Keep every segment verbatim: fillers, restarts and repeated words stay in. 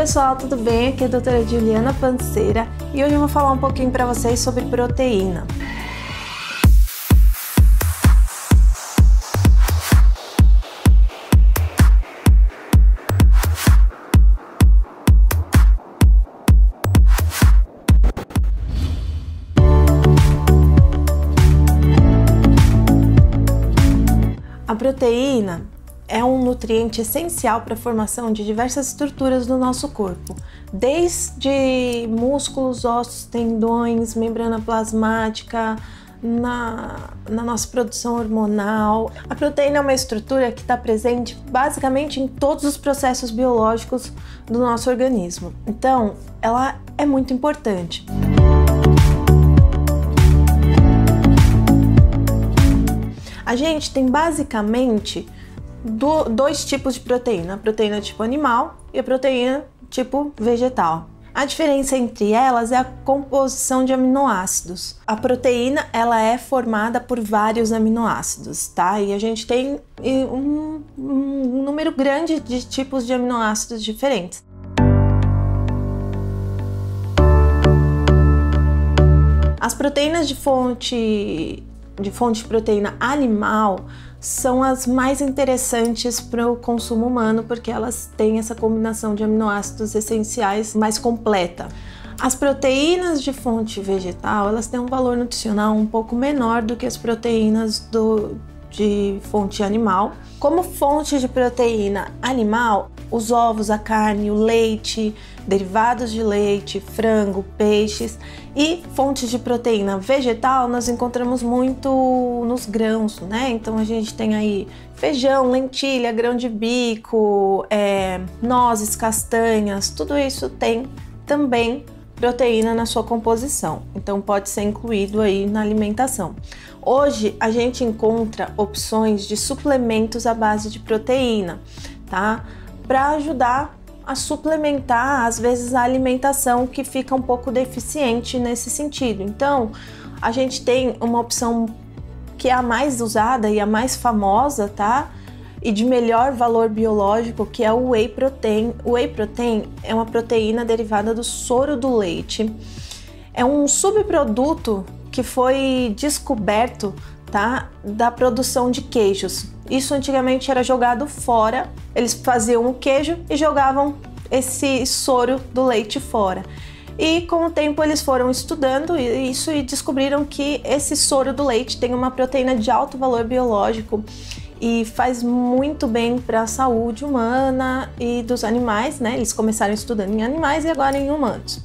pessoal, tudo bem? Aqui é a doutora Juliana Panceira e hoje eu vou falar um pouquinho para vocês sobre proteína. A proteína é um nutriente essencial para a formação de diversas estruturas do nosso corpo, desde músculos, ossos, tendões, membrana plasmática, na, na nossa produção hormonal. A proteína é uma estrutura que está presente basicamente em todos os processos biológicos do nosso organismo, então ela é muito importante. A gente tem basicamente do, dois tipos de proteína, a proteína tipo animal e a proteína tipo vegetal. A diferença entre elas é a composição de aminoácidos. A proteína ela é formada por vários aminoácidos, tá? E a gente tem um, um número grande de tipos de aminoácidos diferentes. As proteínas de fonte de fonte de proteína animal são as mais interessantes para o consumo humano porque elas têm essa combinação de aminoácidos essenciais mais completa. As proteínas de fonte vegetal elas têm um valor nutricional um pouco menor do que as proteínas do, de fonte animal. Como fonte de proteína animal, os ovos, a carne, o leite, derivados de leite, frango, peixes, e fontes de proteína vegetal nós encontramos muito nos grãos, né? Então a gente tem aí feijão, lentilha, grão de bico, é, nozes, castanhas, tudo isso tem também proteína na sua composição, então pode ser incluído aí na alimentação. Hoje a gente encontra opções de suplementos à base de proteína, tá? Para ajudar a suplementar, às vezes, a alimentação que fica um pouco deficiente nesse sentido. Então, a gente tem uma opção que é a mais usada e a mais famosa, tá? E de melhor valor biológico, que é o Whey Protein. O Whey Protein é uma proteína derivada do soro do leite. É um subproduto que foi descoberto, tá, da produção de queijos. Isso antigamente era jogado fora, eles faziam o queijo e jogavam esse soro do leite fora. E com o tempo eles foram estudando isso e descobriram que esse soro do leite tem uma proteína de alto valor biológico e faz muito bem para a saúde humana e dos animais, né? Eles começaram estudando em animais e agora em humanos.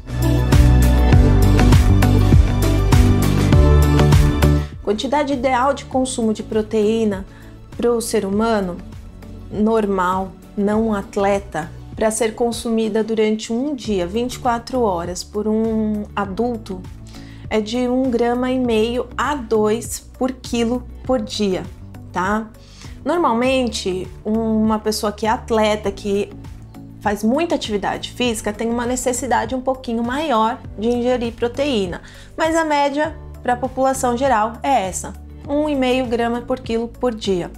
Quantidade ideal de consumo de proteína para o ser humano normal, não um atleta, para ser consumida durante um dia, vinte e quatro horas, por um adulto, é de um grama e meio a dois por quilo por dia, tá? Normalmente, uma pessoa que é atleta, que faz muita atividade física, tem uma necessidade um pouquinho maior de ingerir proteína, mas a média para a população geral é essa, um e meio grama por quilo por dia.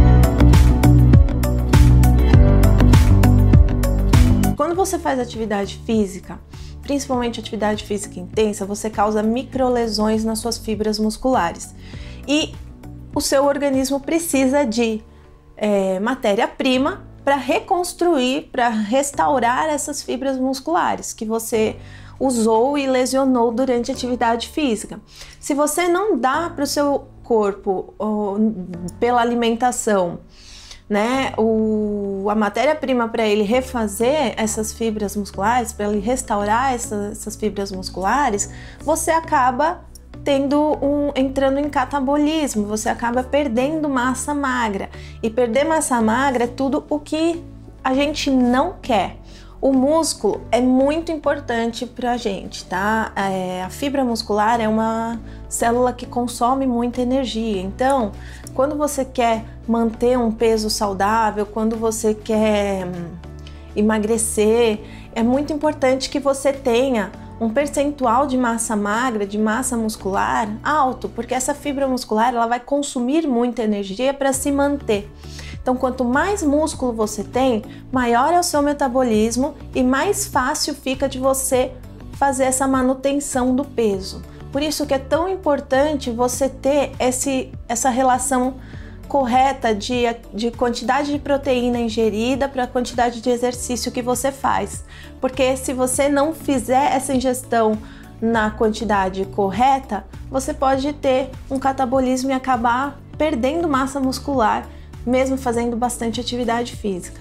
Quando você faz atividade física, principalmente atividade física intensa, você causa microlesões nas suas fibras musculares e o seu organismo precisa de é, matéria-prima para reconstruir, para restaurar essas fibras musculares que você usou e lesionou durante a atividade física. Se você não dá para o seu corpo, ou, pela alimentação, né, o, a matéria-prima para ele refazer essas fibras musculares, para ele restaurar essa, essas fibras musculares, você acaba tendo um, entrando em catabolismo, você acaba perdendo massa magra. E perder massa magra é tudo o que a gente não quer. O músculo é muito importante para a gente, tá? É, a fibra muscular é uma célula que consome muita energia. Então, quando você quer manter um peso saudável, quando você quer hum, emagrecer, é muito importante que você tenha um percentual de massa magra, de massa muscular alto, porque essa fibra muscular ela vai consumir muita energia para se manter. Então, quanto mais músculo você tem, maior é o seu metabolismo e mais fácil fica de você fazer essa manutenção do peso. Por isso que é tão importante você ter esse, essa relação correta de, de quantidade de proteína ingerida para a quantidade de exercício que você faz. Porque se você não fizer essa ingestão na quantidade correta, você pode ter um catabolismo e acabar perdendo massa muscular, mesmo fazendo bastante atividade física.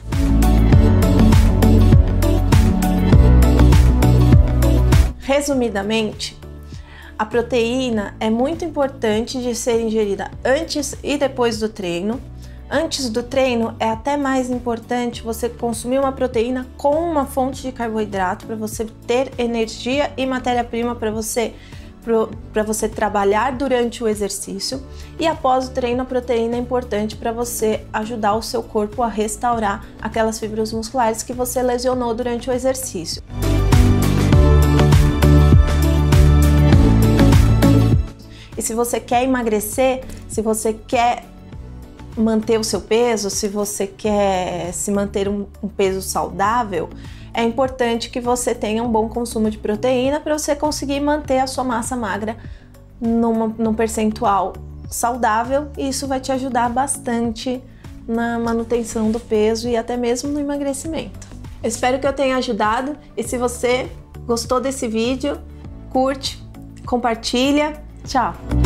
Resumidamente, a proteína é muito importante de ser ingerida antes e depois do treino. Antes do treino é até mais importante você consumir uma proteína com uma fonte de carboidrato para você ter energia e matéria-prima para você para você trabalhar durante o exercício, e após o treino a proteína é importante para você ajudar o seu corpo a restaurar aquelas fibras musculares que você lesionou durante o exercício. E se você quer emagrecer, se você quer manter o seu peso, se você quer se manter um, um peso saudável, é importante que você tenha um bom consumo de proteína para você conseguir manter a sua massa magra numa, num percentual saudável, e isso vai te ajudar bastante na manutenção do peso e até mesmo no emagrecimento. Eu espero que eu tenha ajudado, e se você gostou desse vídeo, curte, compartilha. Tchau!